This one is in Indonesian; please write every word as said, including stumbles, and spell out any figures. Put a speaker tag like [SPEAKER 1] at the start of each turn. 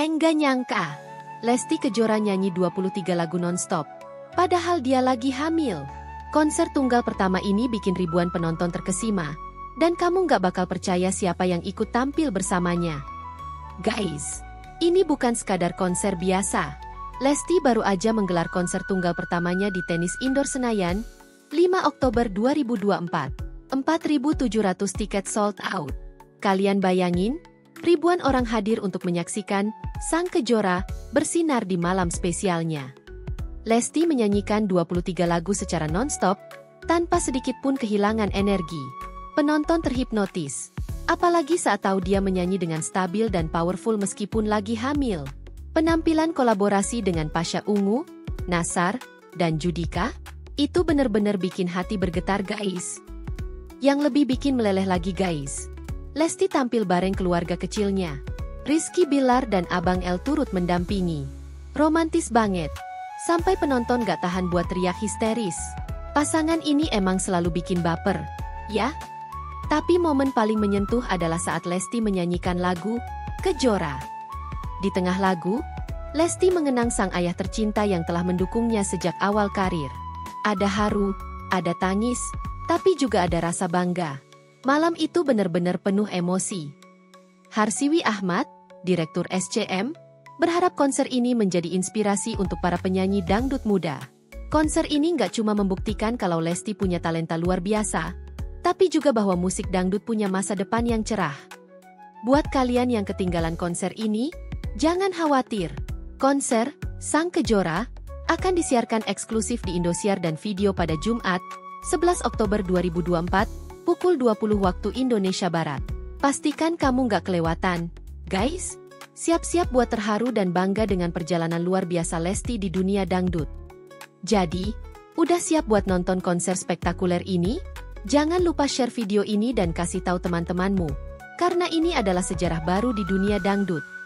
[SPEAKER 1] Enggak nyangka, Lesti Kejora nyanyi dua puluh tiga lagu nonstop. Padahal dia lagi hamil. Konser tunggal pertama ini bikin ribuan penonton terkesima. Dan kamu nggak bakal percaya siapa yang ikut tampil bersamanya. Guys, ini bukan sekadar konser biasa. Lesti baru aja menggelar konser tunggal pertamanya di tenis indoor Senayan, lima Oktober dua ribu dua puluh empat. empat ribu tujuh ratus tiket sold out. Kalian bayangin, ribuan orang hadir untuk menyaksikan Sang Kejora bersinar di malam spesialnya. Lesti menyanyikan dua puluh tiga lagu secara nonstop, tanpa sedikit pun kehilangan energi. Penonton terhipnotis, apalagi saat tahu dia menyanyi dengan stabil dan powerful meskipun lagi hamil. Penampilan kolaborasi dengan Pasha Ungu, Nassar, dan Judika, itu bener-bener bikin hati bergetar guys. Yang lebih bikin meleleh lagi guys, Lesti tampil bareng keluarga kecilnya. Rizky Bilar dan Abang El turut mendampingi. Romantis banget, sampai penonton gak tahan buat teriak histeris. Pasangan ini emang selalu bikin baper, ya? Tapi momen paling menyentuh adalah saat Lesti menyanyikan lagu Kejora. Di tengah lagu, Lesti mengenang sang ayah tercinta yang telah mendukungnya sejak awal karir. Ada haru, ada tangis, tapi juga ada rasa bangga. Malam itu benar-benar penuh emosi. Harsiwi Ahmad, Direktur S C M, berharap konser ini menjadi inspirasi untuk para penyanyi dangdut muda. Konser ini nggak cuma membuktikan kalau Lesti punya talenta luar biasa, tapi juga bahwa musik dangdut punya masa depan yang cerah. Buat kalian yang ketinggalan konser ini, jangan khawatir. Konser Sang Kejora akan disiarkan eksklusif di Indosiar dan Video pada Jumat, sebelas Oktober dua ribu dua puluh empat, pukul dua puluh waktu Indonesia Barat. Pastikan kamu nggak kelewatan, guys. Siap-siap buat terharu dan bangga dengan perjalanan luar biasa Lesti di dunia dangdut. Jadi, udah siap buat nonton konser spektakuler ini? Jangan lupa share video ini dan kasih tahu teman-temanmu, karena ini adalah sejarah baru di dunia dangdut.